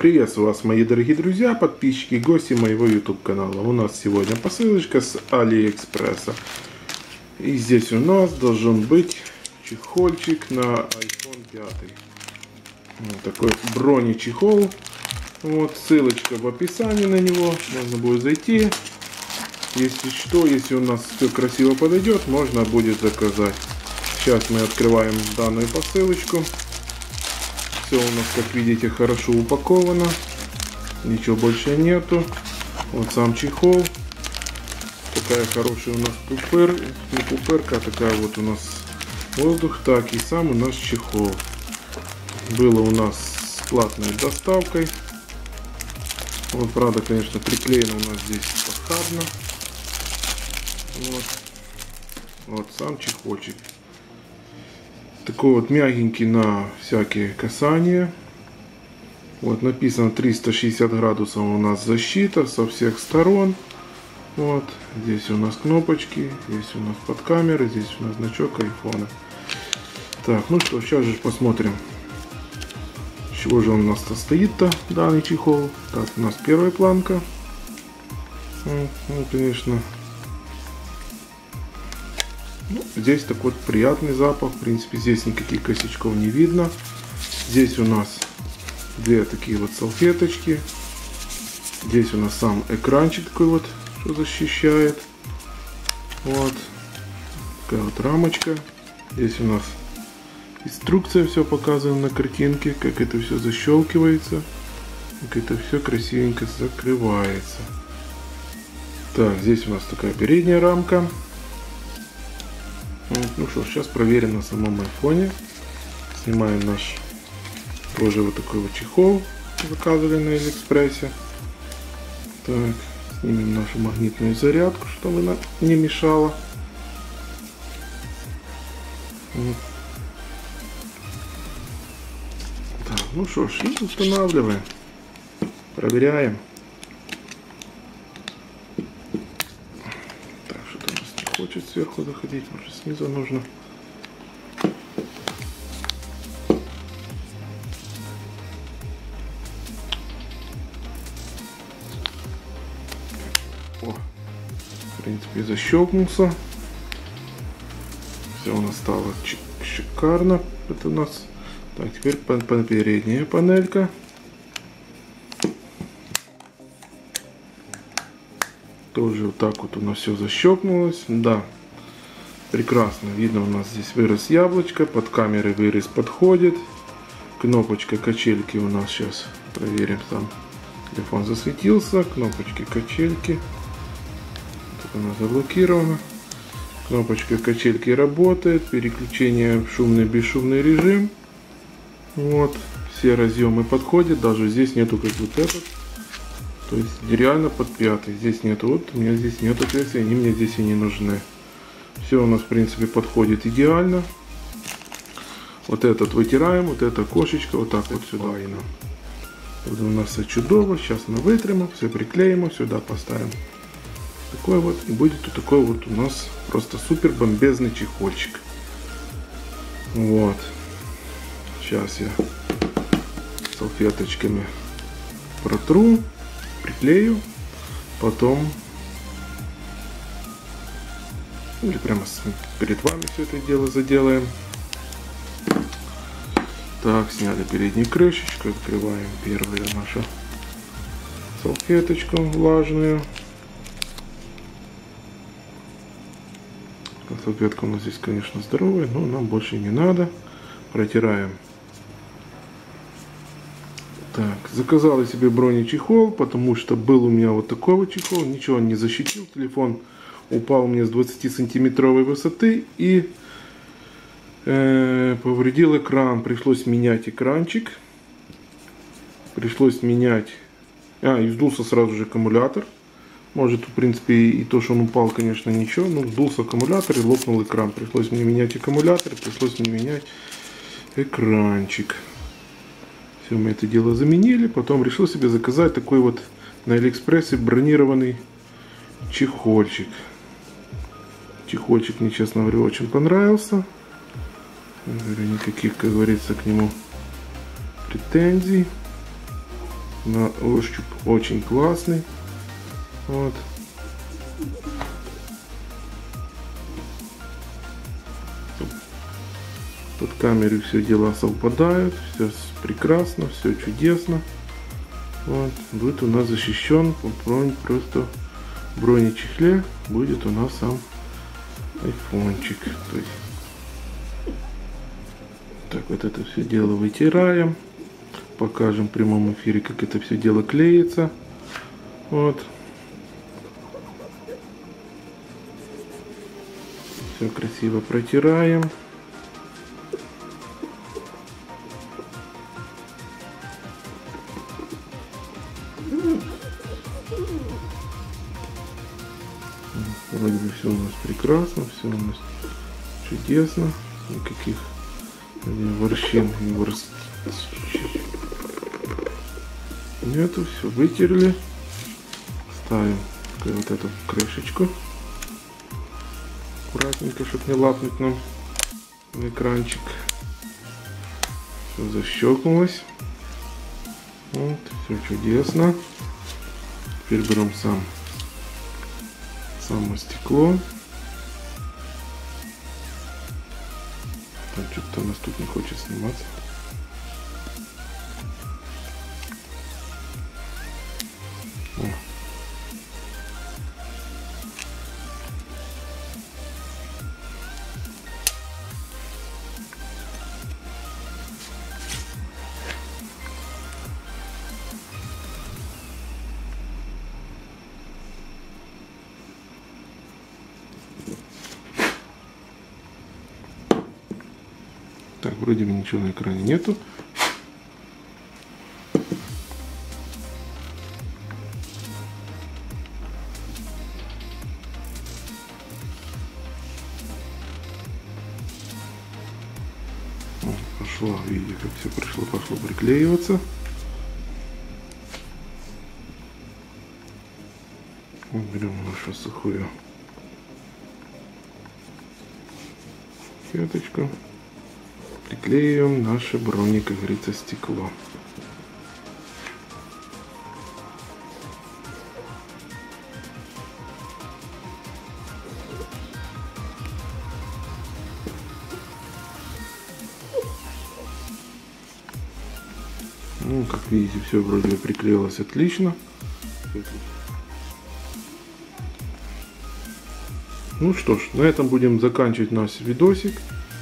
Приветствую вас, мои дорогие друзья, подписчики и гости моего YouTube канала. У нас сегодня посылочка с Алиэкспресса. И здесь у нас должен быть чехольчик на iPhone 5. Вот такой бронечехол. Вот ссылочка в описании на него. Можно будет зайти. Если что, если у нас все красиво подойдет, можно будет заказать. Сейчас мы открываем данную посылочку. Все у нас, как видите, хорошо упаковано. Ничего больше нету. Вот сам чехол. Такая хорошая у нас пупыр. Не пупырка, а такая вот у нас воздух. Так, и сам у нас чехол. Было у нас с платной доставкой. Вот, правда, конечно, приклеено у нас здесь похабно. Вот сам чехольчик. Такой вот мягенький на всякие касания. Вот написано 360 градусов у нас защита со всех сторон. Вот здесь у нас кнопочки, здесь у нас под камеры, здесь у нас значок айфона. Так, ну что, сейчас же посмотрим, с чего же он у нас состоит-то, данный чехол. Так, у нас первая планка. Ну, конечно. Ну, здесь такой вот приятный запах. В принципе, здесь никаких косячков не видно. Здесь у нас две такие вот салфеточки. Здесь у нас сам экранчик такой вот, что защищает. Вот. Такая вот рамочка. Здесь у нас инструкция, все показано на картинке, как это все защелкивается, как это все красивенько закрывается. Так, здесь у нас такая передняя рамка. Ну что, сейчас проверим на самом айфоне. Снимаем наш тоже вот такой вот чехол, заказывали на Алиэкспрессе. Так, снимем нашу магнитную зарядку, чтобы она не мешала. Так, ну что ж, устанавливаем, проверяем. Хочет сверху заходить, может снизу нужно. О, в принципе, защелкнулся. Все у нас стало шикарно. Это у нас. Так, теперь передняя панелька. Тоже вот так вот у нас все защелкнулось. Да, прекрасно. Видно, у нас здесь вырос яблочко. Под камерой вырез подходит. Кнопочка качельки у нас сейчас проверим. Сам телефон засветился. Кнопочки качельки. Тут она заблокирована. Кнопочка качельки работает. Переключение в шумный бесшумный режим. Вот. Все разъемы подходят. Даже здесь нету как вот этот. То есть реально под пятый. Здесь нету, вот у меня здесь нету отверстий, они мне здесь и не нужны. Все у нас в принципе подходит идеально. Вот этот вытираем, вот это окошечко вот так вот сюда. Вот у нас все чудово. Сейчас мы вытрем, все приклеим, сюда поставим. Такой вот, и будет вот такой вот у нас просто супер бомбезный чехольчик. Вот. Сейчас я салфеточками протру. Приклею, потом или прямо перед вами все это дело заделаем. Так, сняли переднюю крышечку, открываем первую нашу салфеточку влажную. Салфетка у нас здесь, конечно, здоровая, но нам больше не надо. Протираем. Так, заказал я себе бронечехол, потому что был у меня вот такой вот чехол, ничего он не защитил, телефон упал мне с 20-сантиметровой высоты и повредил экран, пришлось менять экранчик, пришлось менять, и сдулся сразу же аккумулятор, может в принципе и то, что он упал, конечно ничего, но сдулся аккумулятор и лопнул экран, пришлось мне менять аккумулятор, пришлось мне менять экранчик. Все, мы это дело заменили. Потом решил себе заказать такой вот на Алиэкспрессе бронированный чехольчик. Чехольчик мне, честно говоря, очень понравился. Никаких, как говорится, к нему претензий. На ощупь очень классный. Вот. Под камерой все дела совпадают, все прекрасно, все чудесно. Вот. Будет у нас защищен просто в бронечехле будет у нас сам айфончик. То есть, так, вот это все дело вытираем. Покажем в прямом эфире, как это все дело клеится. Вот. Все красиво протираем. Вроде бы все у нас прекрасно, все у нас чудесно. Никаких ворщин нету. Все вытерли. Ставим вот эту крышечку. Аккуратненько, чтобы не лапнуть нам в экранчик. Все защелкнулось. Вот, все чудесно. Теперь берем само стекло. Так, что-то у нас тут не хочет сниматься. О. Так, вроде бы ничего на экране нету. Пошло, видите, как все пошло приклеиваться. Берем нашу сухую сеточку. Приклеиваем наше броник, как говорится, стекло. Ну, как видите, все вроде бы приклеилось отлично. Ну что ж, на этом будем заканчивать наш видосик.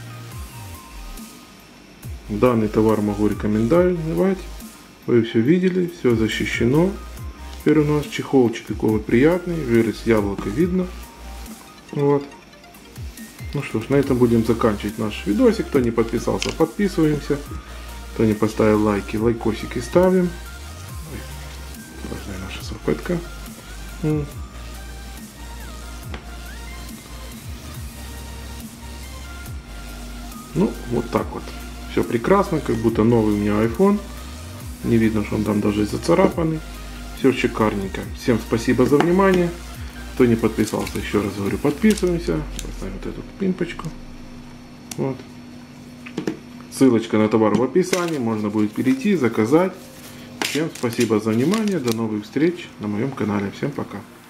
Данный товар могу рекомендовать. Вы все видели, все защищено. Теперь у нас чехолчик такой вот приятный, вырез яблоко видно. Вот. Ну что ж, на этом будем заканчивать наш видосик. Кто не подписался, подписываемся. Кто не поставил лайки, лайкосики ставим. Важная наша салфетка. Ну, вот так вот. Все прекрасно, как будто новый у меня iPhone. Не видно, что он там даже зацарапанный. Все шикарненько. Всем спасибо за внимание. Кто не подписался, еще раз говорю, подписываемся. Поставим вот эту пимпочку. Вот. Ссылочка на товар в описании. Можно будет перейти, заказать. Всем спасибо за внимание. До новых встреч на моем канале. Всем пока.